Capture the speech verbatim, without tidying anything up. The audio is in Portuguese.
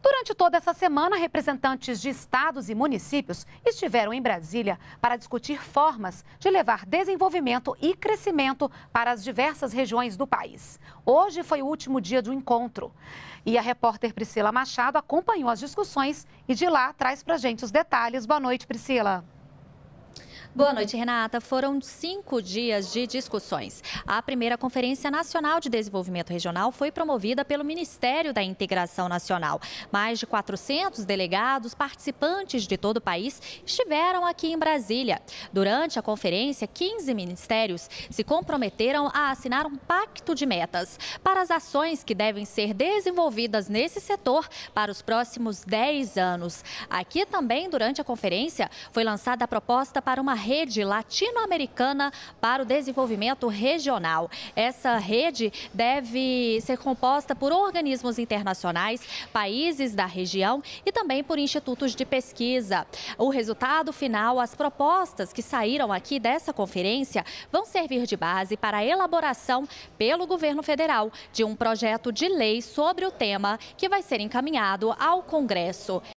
Durante toda essa semana, representantes de estados e municípios estiveram em Brasília para discutir formas de levar desenvolvimento e crescimento para as diversas regiões do país. Hoje foi o último dia do encontro. E a repórter Priscila Machado acompanhou as discussões e de lá traz pra gente os detalhes. Boa noite, Priscila. Boa noite, Renata. Foram cinco dias de discussões. A primeira Conferência Nacional de Desenvolvimento Regional foi promovida pelo Ministério da Integração Nacional. Mais de quatrocentos delegados, participantes de todo o país, estiveram aqui em Brasília. Durante a conferência, quinze ministérios se comprometeram a assinar um pacto de metas para as ações que devem ser desenvolvidas nesse setor para os próximos dez anos. Aqui também, durante a conferência, foi lançada a proposta para uma rede latino-americana para o desenvolvimento regional. Essa rede deve ser composta por organismos internacionais, países da região e também por institutos de pesquisa. O resultado final, as propostas que saíram aqui dessa conferência, vão servir de base para a elaboração pelo governo federal de um projeto de lei sobre o tema que vai ser encaminhado ao Congresso.